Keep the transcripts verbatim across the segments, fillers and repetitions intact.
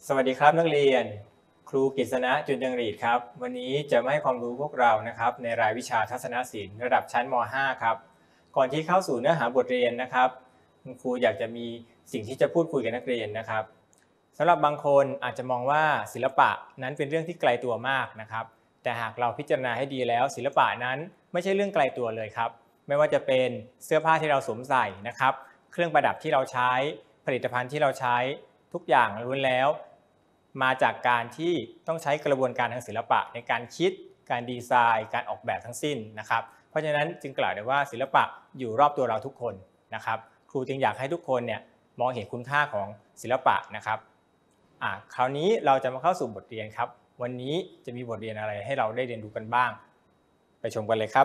สวัสดีครับนักเรียนครูกฤษณะจุนยังรีดครับวันนี้จะมาให้ความรู้พวกเรานะครับในรายวิชาทัศนศิลป์ระดับชั้นม .ห้า ครับก่อนที่เข้าสู่เนื้อหาบทเรียนนะครับคุณครูอยากจะมีสิ่งที่จะพูดคุยกับนักเรียนนะครับสำหรับบางคนอาจจะมองว่าศิลปะนั้นเป็นเรื่องที่ไกลตัวมากนะครับแต่หากเราพิจารณาให้ดีแล้วศิลปะนั้นไม่ใช่เรื่องไกลตัวเลยครับไม่ว่าจะเป็นเสื้อผ้าที่เราสวมใส่นะครับเครื่องประดับที่เราใช้ผลิตภัณฑ์ที่เราใช้ทุกอย่างล้วนแล้วมาจากการที่ต้องใช้กระบวนการทางศิลปะในการคิดการดีไซน์การออกแบบทั้งสิ้นนะครับเพราะฉะนั้นจึงกล่าวได้ว่าศิลปะอยู่รอบตัวเราทุกคนนะครับครูจึงอยากให้ทุกคนเนี่ยมองเห็นคุณค่าของศิลปะนะครับอ่าคราวนี้เราจะมาเข้าสู่บทเรียนครับวันนี้จะมีบทเรียนอะไรให้เราได้เรียนรู้กันบ้างไปชมกันเลยครับ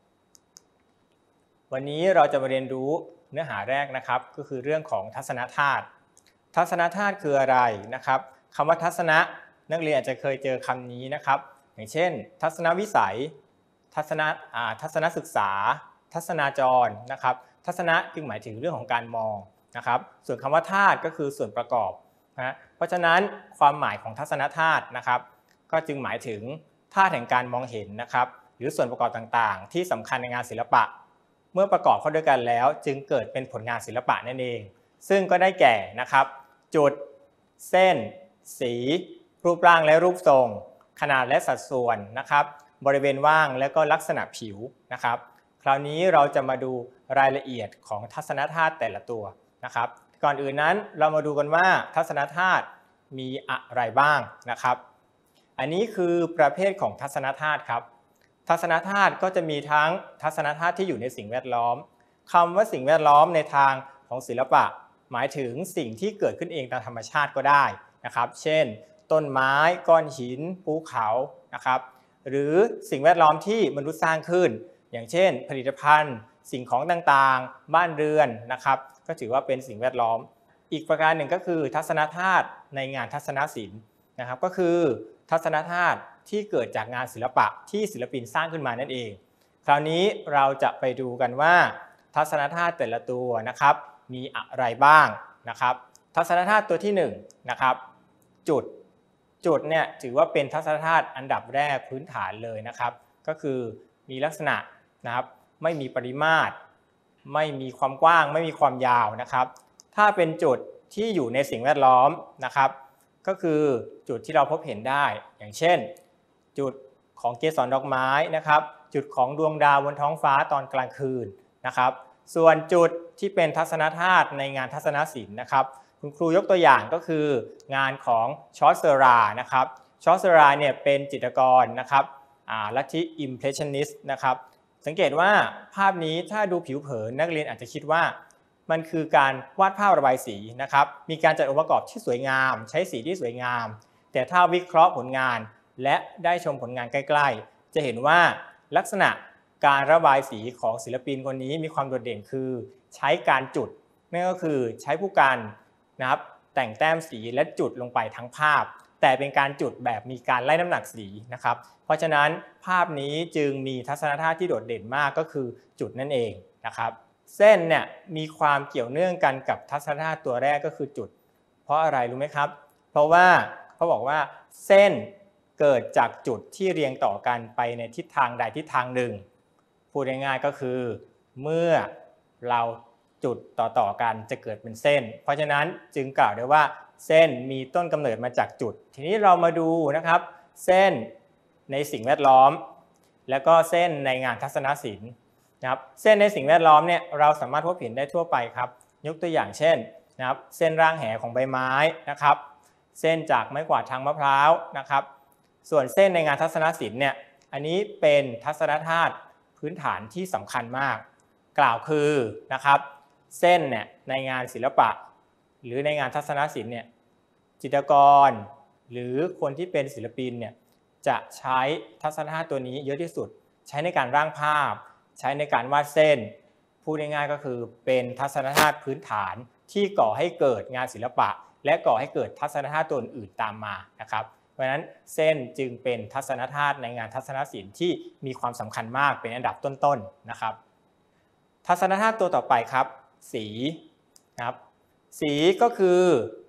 วันนี้เราจะมาเรียนรู้เนื้อหาแรกนะครับก็คือเรื่องของทัศนธาตุทัศนธาตุคืออะไรนะครับคำว่าทัศนะนักเรียนอาจจะเคยเจอคำนี้นะครับอย่างเช่นทัศนวิสัยทัศนทัศนศึกษาทัศนาจรนะครับทัศนะจึงหมายถึงเรื่องของการมองนะครับส่วนคำว่าธาตุก็คือส่วนประกอบนะเพราะฉะนั้นความหมายของทัศนธาตุนะครับก็จึงหมายถึงธาตุแห่งการมองเห็นนะครับหรือส่วนประกอบต่างๆที่สำคัญในงานศิลปะเมื่อประกอบเข้าด้วยกันแล้วจึงเกิดเป็นผลงานศิลปะนั่นเองซึ่งก็ได้แก่นะครับจุดเส้นสีรูปร่างและรูปทรงขนาดและสัดส่วนนะครับบริเวณว่างและก็ลักษณะผิวนะครับคราวนี้เราจะมาดูรายละเอียดของทัศนธาตุแต่ละตัวนะครับก่อนอื่นนั้นเรามาดูกันว่าทัศนธาตุมีอะไรบ้างนะครับอันนี้คือประเภทของทัศนธาตุครับทัศนธาตุก็จะมีทั้งทัศนธาตุที่อยู่ในสิ่งแวดล้อมคำว่าสิ่งแวดล้อมในทางของศิลปะหมายถึงสิ่งที่เกิดขึ้นเองตามธรรมชาติก็ได้นะครับเช่นต้นไม้ก้อนหินภูเขานะครับหรือสิ่งแวดล้อมที่มนุษย์สร้างขึ้นอย่างเช่นผลิตภัณฑ์สิ่งของต่างๆบ้านเรือนนะครับก็ถือว่าเป็นสิ่งแวดล้อมอีกประการหนึ่งก็คือทัศนธาตุในงานทัศนศิลป์นะครับก็คือทัศนธาตุที่เกิดจากงานศิลปะที่ศิลปินสร้างขึ้นมานั่นเองคราวนี้เราจะไปดูกันว่าทัศนธาตุแต่ละตัวนะครับมีอะไรบ้างนะครับทัศนธาตุตัวที่หนึ่งนะครับจุดจุดเนี่ยถือว่าเป็นทัศนธาตุอันดับแรกพื้นฐานเลยนะครับก็คือมีลักษณะนะครับไม่มีปริมาตรไม่มีความกว้างไม่มีความยาวนะครับถ้าเป็นจุดที่อยู่ในสิ่งแวดล้อมนะครับก็คือจุดที่เราพบเห็นได้อย่างเช่นจุดของเกสรดอกไม้นะครับจุดของดวงดาวบนท้องฟ้าตอนกลางคืนนะครับส่วนจุดที่เป็นทัศนธาตุในงานทัศนศิลป์นะครับคุณครูยกตัวอย่างก็คืองานของชอสเซอรานะครับชอสเซอราเนี่ยเป็นจิตรกรนะครับลัทธิอิมเพรสชันนิสต์นะครับสังเกตว่าภาพนี้ถ้าดูผิวเผินนักเรียนอาจจะคิดว่ามันคือการวาดภาพระบายสีนะครับมีการจัดองค์ประกอบที่สวยงามใช้สีที่สวยงามแต่ถ้าวิเคราะห์ผลงานและได้ชมผลงานใกล้ๆจะเห็นว่าลักษณะการระบายสีของศิลปินคนนี้มีความโดดเด่นคือใช้การจุดนั่นก็คือใช้ผู้กันนะครับแต่งแต้มสีและจุดลงไปทั้งภาพแต่เป็นการจุดแบบมีการไล่น้ำหนักสีนะครับเพราะฉะนั้นภาพนี้จึงมีทัศนธาตุที่โดดเด่นมากก็คือจุดนั่นเองนะครับเส้นเนี่ยมีความเกี่ยวเนื่องกันกับทัศนธาตุตัวแรกก็คือจุดเพราะอะไรรู้ไหมครับเพราะว่าเขาบอกว่าเส้นเกิดจากจุดที่เรียงต่อกันไปในทิศทางใดทิศทางหนึ่งพูดง่ายๆก็คือเมื่อเราจุดต่อๆกันจะเกิดเป็นเส้นเพราะฉะนั้นจึงกล่าวได้ว่าเส้นมีต้นกำเนิดมาจากจุดทีนี้เรามาดูนะครับเส้นในสิ่งแวดล้อมแล้วก็เส้นในงานทัศนศิลป์นะครับเส้นในสิ่งแวดล้อมเนี่ยเราสามารถพบเห็นได้ทั่วไปครับยกตัวอย่างเช่นนะครับเส้นร่างแหของใบไม้นะครับเส้นจากไม้กวาดทางมะพร้าวนะครับส่วนเส้นในงานทัศนศิลป์เนี่ยอันนี้เป็นทัศนธาตุพื้นฐานที่สำคัญมากกล่าวคือนะครับเส้นเนี่ยในงานศิลปะหรือในงานทัศนศิลป์เนี่ยจิตรกรหรือคนที่เป็นศิลปินเนี่ยจะใช้ทัศนธาตุตัวนี้เยอะที่สุดใช้ในการร่างภาพใช้ในการวาดเส้นพูดง่ายๆก็คือเป็นทัศนธาตุพื้นฐานที่ก่อให้เกิดงานศิลปะและก่อให้เกิดทัศนธาตุตัวอื่นตามมานะครับเพราะฉะนั้นเส้นจึงเป็นทัศนธาตุในงานทัศนศิลป์ที่มีความสำคัญมากเป็นอันดับต้นๆนะครับทัศนธาตุตัวต่อไปครับสีนะครับสีก็คือ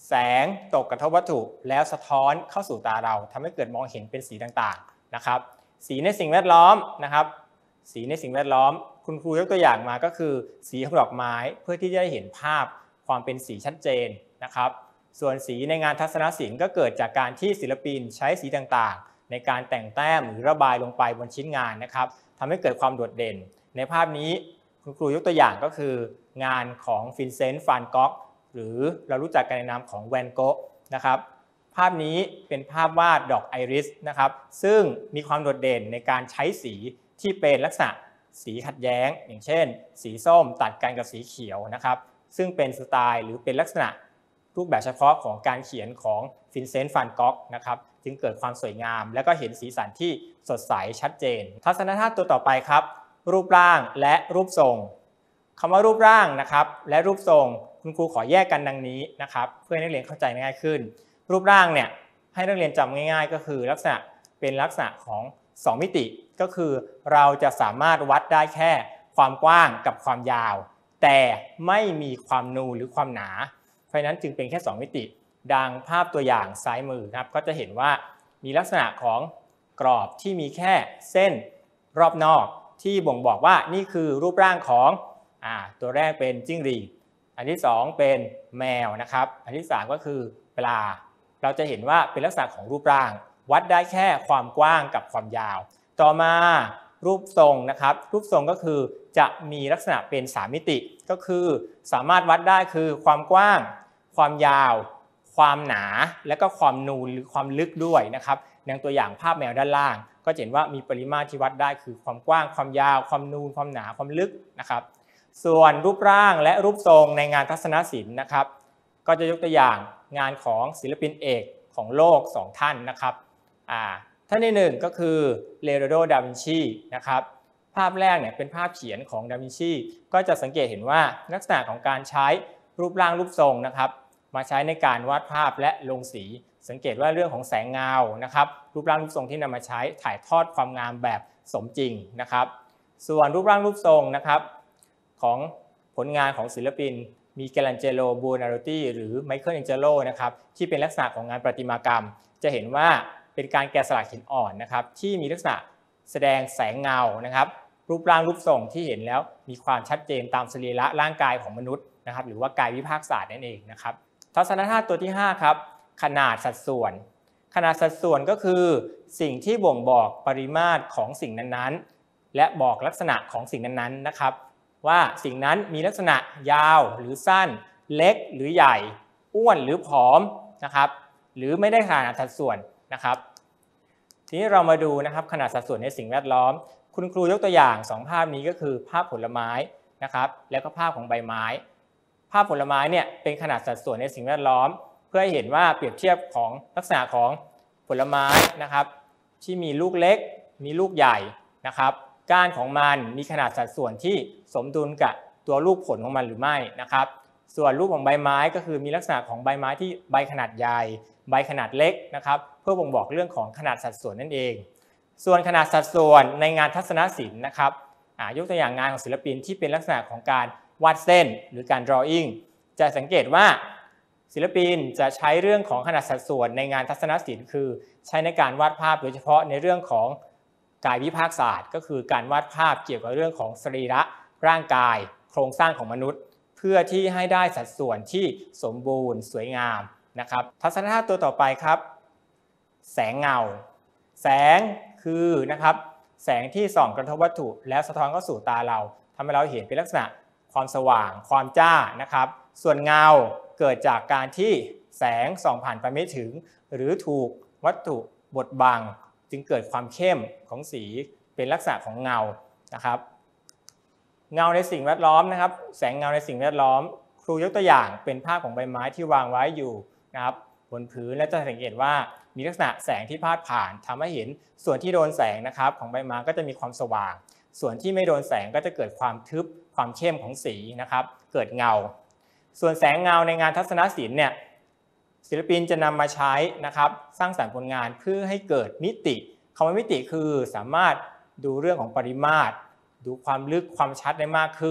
แสงตกกระทบวัตถุแล้วสะท้อนเข้าสู่ตาเราทำให้เกิดมองเห็นเป็นสีต่างๆนะครับสีในสิ่งแวดล้อมนะครับสีในสิ่งแวดล้อมคุณครูยกตัวอย่างมาก็คือสีของดอกไม้เพื่อที่จะได้เห็นภาพความเป็นสีชัดเจนนะครับส่วนสีในงานทัศนศิลป์ก็เกิดจากการที่ศิลปินใช้สีต่างๆในการแต่งแต้มหรือระบายลงไปบนชิ้นงานนะครับทำให้เกิดความโดดเด่นในภาพนี้คุณครูยกตัวอย่างก็คืองานของวินเซนต์ ฟานก๊อกหรือเรารู้จักกันในนามของแวนโกะนะครับภาพนี้เป็นภาพวาดดอกไอริสนะครับซึ่งมีความโดดเด่นในการใช้สีที่เป็นลักษณะสีขัดแย้งอย่างเช่นสีส้มตัดกันกับสีเขียวนะครับซึ่งเป็นสไตล์หรือเป็นลักษณะรูปแบบเฉพาะของการเขียนของวินเซนต์ ฟานก๊อกนะครับจึงเกิดความสวยงามและก็เห็นสีสันที่สดใสชัดเจนทัศนธาตุตัวต่อไปครับรูปร่างและรูปทรงคำว่ารูปร่างนะครับและรูปทรงคุณครูขอแยกกันดังนี้นะครับเพื่อให้นักเรียนเข้าใจง่ายขึ้นรูปร่างเนี่ยให้นักเรียนจำง่ายๆก็คือลักษณะเป็นลักษณะของสองมิติก็คือเราจะสามารถวัดได้แค่ความกว้างกับความยาวแต่ไม่มีความนูนหรือความหนาเพราะฉะนั้นจึงเป็นแค่สองมิติดังภาพตัวอย่างซ้ายมือครับก็จะเห็นว่ามีลักษณะของกรอบที่มีแค่เส้นรอบนอกที่บ่งบอกว่านี่คือรูปร่างของอ่าตัวแรกเป็นจิ้งหรีดอันที่สองเป็นแมวนะครับอันที่สามก็คือปลาเราจะเห็นว่าเป็นลักษณะของรูปร่างวัดได้แค่ความกว้างกับความยาวต่อมารูปทรงนะครับรูปทรงก็คือจะมีลักษณะเป็นสามมิติก็คือสามารถวัดได้คือความกว้างความยาวความหนาและก็ความนูนหรือความลึกด้วยนะครับอย่างตัวอย่างภาพแมวด้านล่างก็เห็นว่ามีปริมาตรที่วัดได้คือความกว้างความยาวความนูนความหนาความลึกนะครับส่วนรูปร่างและรูปทรงในงานทัศนศิลป์นะครับก็จะยกตัวอย่างงานของศิลปินเอกของโลกสองท่านนะครับอ่าท่านที่หนึ่งก็คือเลโอนาร์โด ดาวินชีนะครับภาพแรกเนี่ยเป็นภาพเขียนของดาวินชีก็จะสังเกตเห็นว่าลักษณะของการใช้รูปร่างรูปทรงนะครับมาใช้ในการวาดภาพและลงสีสังเกตว่าเรื่องของแสงเงานะครับรูปร่างรูปทรงที่นำมาใช้ถ่ายทอดความงามแบบสมจริงนะครับส่วนรูปร่างรูปทรงนะครับของผลงานของศิลปินมีเกลันเจโล บูนาโรติหรือไมเคิลแองเจโลนะครับที่เป็นลักษณะของงานประติมากรรมจะเห็นว่าเป็นการแกะสลักหินอ่อนนะครับที่มีลักษณะแสดงแสงเงานะครับรูปร่างรูปทรงที่เห็นแล้วมีความชัดเจนตามสรีระร่างกายของมนุษย์นะครับหรือว่ากายวิภาคศาสตร์นั่นเองนะครับทัศนธาตุตัวที่ห้าครับขนาดสัดส่วนขนาดสัดส่วนก็คือสิ่งที่บ่งบอกปริมาตรของสิ่งนั้นๆและบอกลักษณะของสิ่งนั้นๆนะครับว่าสิ่งนั้นมีลักษณะยาวหรือสั้นเล็กหรือใหญ่อ้วนหรือผอมนะครับหรือไม่ได้ขนาดสัดส่วนนะครับทีนี้เรามาดูนะครับขนาดสัดส่วนในสิ่งแวดล้อมคุณครูยกตัวอย่างสองภาพนี้ก็คือภาพผลไม้นะครับแล้วก็ภาพของใบไม้ภาพผลไม้เนี่ยเป็นขนาดสัดส่วนในสิ่งแวดล้อมเพื่อให้เห็นว่าเปรียบเทียบของลักษณะของผลไม้นะครับที่มีลูกเล็กมีลูกใหญ่นะครับก้านของมันมีขนาดสัดส่วนที่สมดุลกับตัวลูกผลของมันหรือไม่นะครับส่วนรูปของใบไม้ก็คือมีลักษณะของใบไม้ที่ใบขนาดใหญ่ใบขนาดเล็กนะครับเพื่อบ่งบอกเรื่องของขนาดสัดส่วนนั่นเองส่วนขนาดสัดส่วนในงานทัศนศิลป์นะครับยกตัวอย่างงานของศิลปินที่เป็นลักษณะของการวาดเส้นหรือการ drawing จะสังเกตว่าศิลปินจะใช้เรื่องของขนาดสัดส่วนในงานทัศนศิลป์คือใช้ในการวาดภาพโดยเฉพาะในเรื่องของกายวิภาคศาสตร์ก็คือการวาดภาพเกี่ยวกับเรื่องของสรีระร่างกายโครงสร้างของมนุษย์เพื่อที่ให้ได้สัดส่วนที่สมบูรณ์สวยงามนะครับทัศนธาตุตัวต่อไปครับแสงเงาแสงคือนะครับแสงที่ส่องกระทบวัตถุแล้วสะท้อนเข้าสู่ตาเราทำให้เราเห็นเป็นลักษณะความสว่างความจ้านะครับส่วนเงาเกิดจากการที่แสงส่องผ่านไปไม่ถึงหรือถูกวัตถุบดบังจึงเกิดความเข้มของสีเป็นลักษณะของเงานะครับเงาในสิ่งแวดล้อมนะครับแสงเงาในสิ่งแวดล้อมครูยกตัวอย่างเป็นภาพของใบไม้ที่วางไว้อยู่นะครับบนพื้นและจะสังเกตว่ามีลักษณะแสงที่พาดผ่านทำให้เห็นส่วนที่โดนแสงนะครับของใบไม้ก็จะมีความสว่างส่วนที่ไม่โดนแสงก็จะเกิดความทึบความเข้มของสีนะครับเกิดเงาส่วนแสงเงาในงานทัศนศิลป์เนี่ยศิลปินจะนำมาใช้นะครับสร้างสรรค์ผลงานเพื่อให้เกิดมิติคำว่ามิติคือสามารถดูเรื่องของปริมาตรดูความลึกความชัดได้มากขึ้น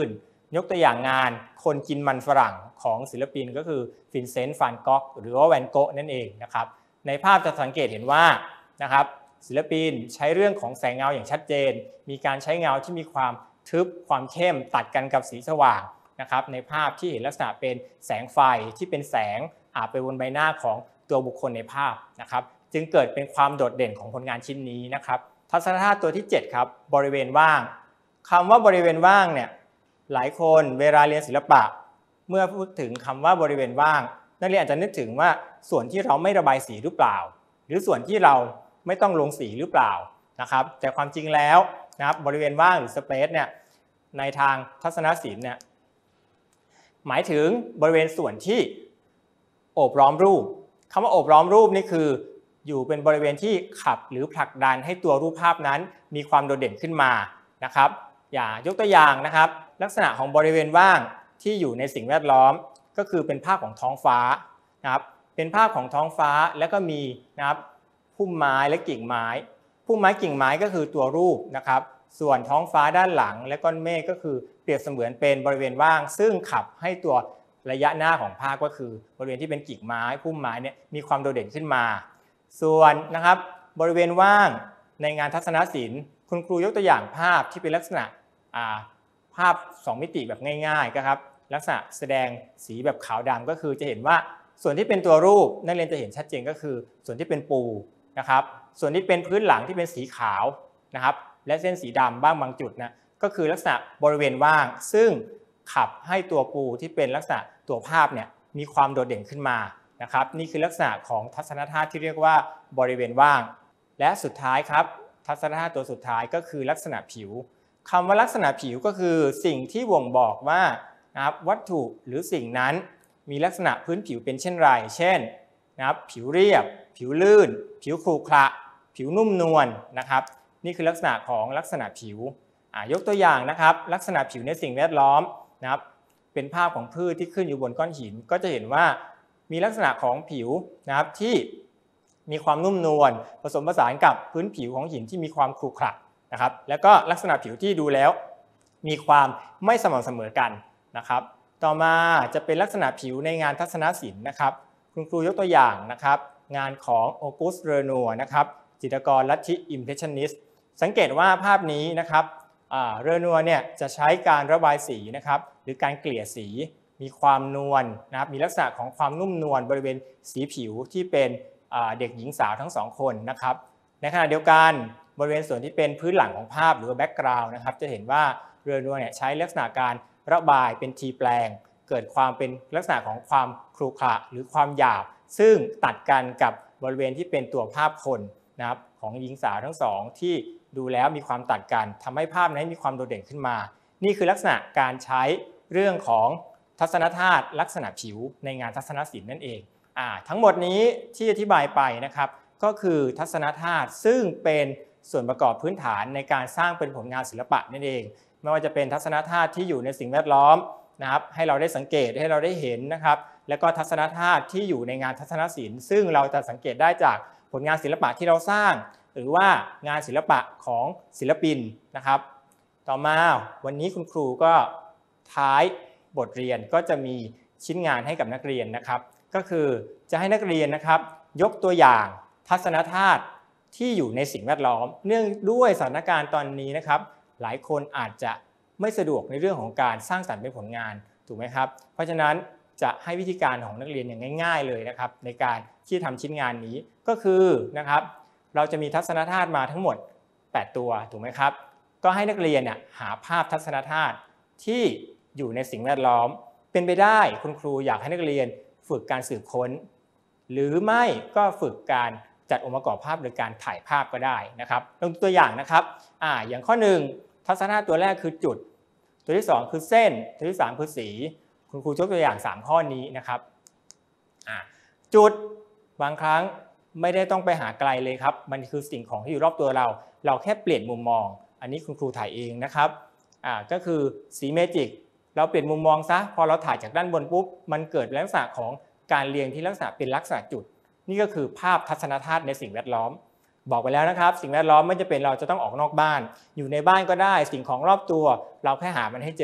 ยกตัวอย่างงานคนกินมันฝรั่งของศิลปินก็คือวินเซนต์ ฟานก๊อกหรือว่าแวนโกะนั่นเองนะครับในภาพจะสังเกตเห็นว่านะครับศิลปินใช้เรื่องของแสงเงาอย่างชัดเจนมีการใช้เงาที่มีความทึบความเข้มตัดกันกับสีสว่างนะครับในภาพที่เห็นลักษณะเป็นแสงไฟที่เป็นแสงอาบไปบนใบหน้าของตัวบุคคลในภาพนะครับจึงเกิดเป็นความโดดเด่นของผลงานชิ้นนี้นะครับทัศนธาตุตัวที่เจ็ดครับบริเวณว่างคำว่าบริเวณว่างเนี่ยหลายคนเวลาเรียนศิลปะเมื่อพูดถึงคำว่าบริเวณว่างนักเรียนอาจจะนึกถึงว่าส่วนที่เราไม่ระบายสีหรือเปล่าหรือส่วนที่เราไม่ต้องลงสีหรือเปล่านะครับแต่ความจริงแล้วนะครับบริเวณว่างหรือสเปซเนี่ยในทางทัศนศิลป์เนี่ยหมายถึงบริเวณส่วนที่โอบล้อมรูปคำว่าโอบล้อมรูปนี่คืออยู่เป็นบริเวณที่ขับหรือผลักดันให้ตัวรูปภาพนั้นมีความโดดเด่นขึ้นมานะครับอย่างยกตัวอย่างนะครับลักษณะของบริเวณว่างที่อยู่ในสิ่งแวดล้อมก็คือเป็นภาพของท้องฟ้านะครับเป็นภาพของท้องฟ้าแล้วก็มีนะครับพุ่มไม้และกิ่งไม้พุ่มไม้กิ่งไม้ก็คือตัวรูปนะครับส่วนท้องฟ้าด้านหลังและก้อนเมฆก็คือเปรียบเสมือนเป็นบริเวณว่างซึ่งขับให้ตัวระยะหน้าของภาพก็คือบริเวณที่เป็นกิ่งไม้พุ่มไม้เนี่ยมีความโดดเด่นขึ้นมาส่วนนะครับบริเวณว่างในงานทัศนศิลป์คุณครูยกตัวอย่างภาพที่เป็นลักษณะภาพสองมิติแบบง่ายๆก็ครับลักษณะแสดงสีแบบขาวดำก็คือจะเห็นว่าส่วนที่เป็นตัวรูปนักเรียนจะเห็นชัดเจนก็คือส่วนที่เป็นปูนะครับส่วนที่เป็นพื้นหลังที่เป็นสีขาวนะครับและเส้นสีดำบ้างบางจุดนะก็คือลักษณะบริเวณว่างซึ่งขับให้ตัวปูที่เป็นลักษณะตัวภาพเนี่ยมีความโดดเด่นขึ้นมานะครับนี่คือลักษณะของทัศนธาตุที่เรียกว่าบริเวณว่างและสุดท้ายครับทัศนธาตุตัวสุดท้ายก็คือลักษณะผิวคำว่าลักษณะผิวก็คือสิ่งที่บ่งบอกว่านะครับวัตถุหรือสิ่งนั้นมีลักษณะพื้นผิวเป็นเช่นไรเช่นนะครับผิวเรียบผิวลื่นผิวขรุขระผิวนุ่มนวลนะครับนี่คือลักษณะของลักษณะผิวยกตัวอย่างนะครับลักษณะผิวในสิ่งแวดล้อมนะครับเป็นภาพของพืชที่ขึ้นอยู่บนก้อนหินก็จะเห็นว่ามีลักษณะของผิวนะครับที่มีความนุ่มนวลผสมผสานกับพื้นผิวของหินที่มีความขรุขระนะครับแล้วก็ลักษณะผิวที่ดูแล้วมีความไม่สม่ำเสมอกันนะครับต่อมาจะเป็นลักษณะผิวในงานทัศนศิลป์นะครับคุณครูยกตัวอย่างนะครับงานของโอกุส เรนัวนะครับจิตรกรลัทธิอิมเพรสชันนิสต์สังเกตว่าภาพนี้นะครับเรนัวเนี่ยจะใช้การระบายสีนะครับหรือการเกลี่ยสีมีความนวลนะครับมีลักษณะของความนุ่มนวลบริเวณสีผิวที่เป็นเด็กหญิงสาวทั้งสองคนนะครับในขณะเดียวกันบริเวณส่วนที่เป็นพื้นหลังของภาพหรือแบ็กกราวด์นะครับจะเห็นว่าเรนัวเนี่ยใช้ลักษณะการระบายเป็นทีแปลงเกิดความเป็นลักษณะของความขรุขระหรือความหยาบซึ่งตัดกันกับบริเวณที่เป็นตัวภาพคนนะครับของหญิงสาวทั้งสองที่ดูแล้วมีความตัดกันทำให้ภาพนั้นมีความโดดเด่นขึ้นมานี่คือลักษณะการใช้เรื่องของทัศนธาตุลักษณะผิวในงานทัศนศิลป์นั่นเองอ่าทั้งหมดนี้ที่อธิบายไปนะครับก็คือทัศนธาตุซึ่งเป็นส่วนประกอบพื้นฐานในการสร้างเป็นผลงานศิลปะนั่นเองไม่ว่าจะเป็นทัศนธาตุที่อยู่ในสิ่งแวดล้อมนะครับให้เราได้สังเกตให้เราได้เห็นนะครับแล้วก็ทัศนธาตุที่อยู่ในงานทัศนศิลป์ซึ่งเราจะสังเกตได้จากผลงานศิลปะที่เราสร้างหรือว่างานศิลปะของศิลปินนะครับต่อมาวันนี้คุณครูก็ท้ายบทเรียนก็จะมีชิ้นงานให้กับนักเรียนนะครับก็คือจะให้นักเรียนนะครับยกตัวอย่างทัศนธาตุที่อยู่ในสิ่งแวดล้อมเนื่องด้วยสถานการณ์ตอนนี้นะครับหลายคนอาจจะไม่สะดวกในเรื่องของการสร้างสรรค์เป็นผลงานถูกไหมครับเพราะฉะนั้นจะให้วิธีการของนักเรียนอย่างง่ายๆเลยนะครับในการที่ทำชิ้นงานนี้ก็คือนะครับเราจะมีทัศนธาตุมาทั้งหมดแปดตัวถูกไหมครับก็ให้นักเรียนเนี่ยหาภาพทัศนธาตุที่อยู่ในสิ่งแวดล้อมเป็นไปได้คุณครูอยากให้นักเรียนฝึกการสืบค้นหรือไม่ก็ฝึกการจัดองค์ประกอบภาพหรือการถ่ายภาพก็ได้นะครับลองตัวอย่างนะครับอ่าอย่างข้อหนึ่งทัศนธาตุตัวแรกคือจุดตัวที่สองคือเส้นตัวที่สามคือสีคุณครูยกตัวอย่างสามข้อนี้นะครับอ่าจุดบางครั้งไม่ได้ต้องไปหาไกลเลยครับมันคือสิ่งของที่อยู่รอบตัวเราเราแค่เปลี่ยนมุมมองอันนี้คุณครูถ่ายเองนะครับอ่าก็คือสีเมจิกเราเปลี่ยนมุมมองซะพอเราถ่ายจากด้านบนปุ๊บมันเกิดลักษณะของการเรียงที่ลักษณะเป็นลักษณะจุดนี่ก็คือภาพทัศนธาตุในสิ่งแวดล้อมบอกไปแล้วนะครับสิ่งแวดล้อมไม่จะเป็นเราจะต้องออกนอกบ้านอยู่ในบ้านก็ได้สิ่งของรอบตัวเราแค่หามันให้เจอ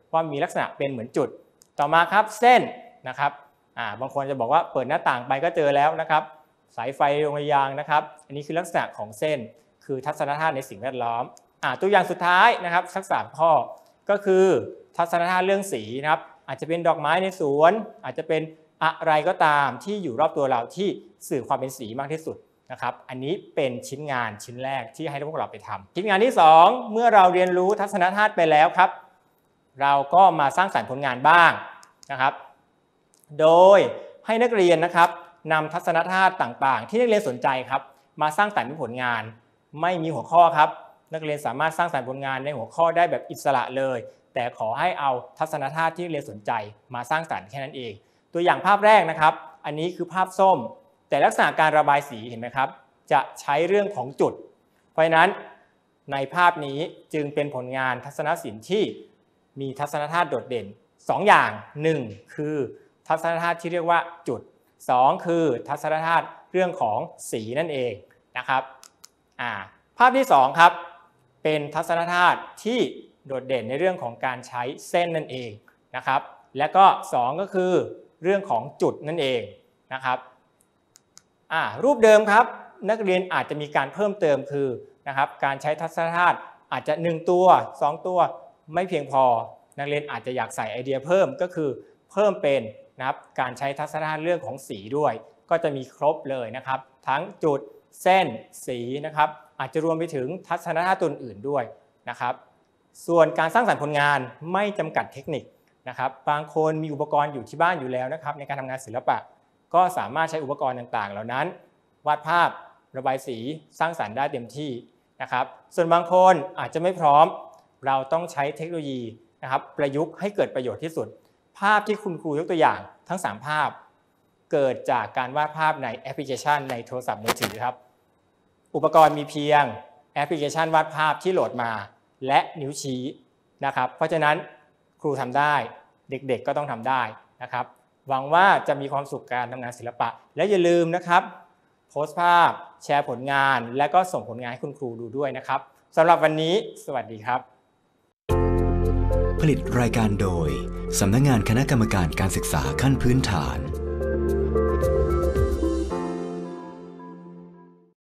ว่ามีลักษณะเป็นเหมือนจุดต่อมาครับเส้นนะครับอ่าบางคนจะบอกว่าเปิดหน้าต่างไปก็เจอแล้วนะครับสายไฟโยงระยางนะครับอันนี้คือลักษณะของเส้นคือทัศนธาตุในสิ่งแวดล้อมอ่าตัวอย่างสุดท้ายนะครับสักสามข้อก็คือทัศนธาตุเรื่องสีนะครับอาจจะเป็นดอกไม้ในสวนอาจจะเป็นอะไรก็ตามที่อยู่รอบตัวเราที่สื่อความเป็นสีมากที่สุดนะครับอันนี้เป็นชิ้นงานชิ้นแรกที่ให้พวกเราไปทำชิ้นงานที่สองเมื่อเราเรียนรู้ทัศนธาตุไปแล้วครับเราก็มาสร้างสรรค์ผลงานบ้างนะครับโดยให้นักเรียนนะครับนำทัศนธาตุต่างๆที่นักเรียนสนใจครับมาสร้างสรรค์เป็นผลงานไม่มีหัวข้อครับนักเรียนสามารถสร้างสรรค์ผลงานในหัวข้อได้แบบอิสระเลยแต่ขอให้เอาทัศนธาตุที่นักเรียนสนใจมาสร้างสรรค์แค่นั้นเองตัวอย่างภาพแรกนะครับอันนี้คือภาพส้มแต่ลักษณะการระบายสีเห็นไหมครับจะใช้เรื่องของจุดเพราะฉะนั้นในภาพนี้จึงเป็นผลงานทัศนศิลป์ที่มีทัศนธาตุโดดเด่นสองอย่างหนึ่งคือทัศนธาตุที่เรียกว่าจุดสองคือทัศนธาตุเรื่องของสีนั่นเองนะครับอ่าภาพที่สองครับเป็นทัศนธาตุที่โดดเด่นในเรื่องของการใช้เส้นนั่นเองนะครับและก็สองก็คือเรื่องของจุดนั่นเองนะครับอ่ารูปเดิมครับนักเรียนอาจจะมีการเพิ่มเติมคือนะครับการใช้ทัศนธาตุอาจจะหนึ่งตัวสองตัวไม่เพียงพอนักเรียนอาจจะอยากใส่ไอเดียเพิ่มก็คือเพิ่มเป็นนะครับการใช้ทัศนธาตุเรื่องของสีด้วยก็จะมีครบเลยนะครับทั้งจุดเส้นสีนะครับอาจจะรวมไปถึงทัศนธาตุตัวอื่นด้วยนะครับส่วนการสร้างสรรค์ผลงานไม่จำกัดเทคนิคนะครับบางคนมีอุปกรณ์อยู่ที่บ้านอยู่แล้วนะครับในการทำงานศิลปะก็สามารถใช้อุปกรณ์ต่างๆเหล่านั้นวาดภาพระบายสีสร้างสรรค์ได้เต็มที่นะครับส่วนบางคนอาจจะไม่พร้อมเราต้องใช้เทคโนโลยีนะครับประยุกต์ให้เกิดประโยชน์ที่สุดภาพที่คุณครูยกตัวอย่างทั้งสามภาพเกิดจากการวาดภาพในแอปพลิเคชันในโทรศัพท์มือถือครับอุปกรณ์มีเพียงแอปพลิเคชันวาดภาพที่โหลดมาและนิ้วชี้นะครับเพราะฉะนั้นครูทำได้เด็กๆก็ต้องทำได้นะครับหวังว่าจะมีความสุขการทำงานศิลปะและอย่าลืมนะครับโพสต์ภาพแชร์ผลงานและก็ส่งผลงานให้คุณครูดูด้วยนะครับสำหรับวันนี้สวัสดีครับผลิตรายการโดยสำนักงานคณะกรรมการการศึกษาขั้นพื้นฐาน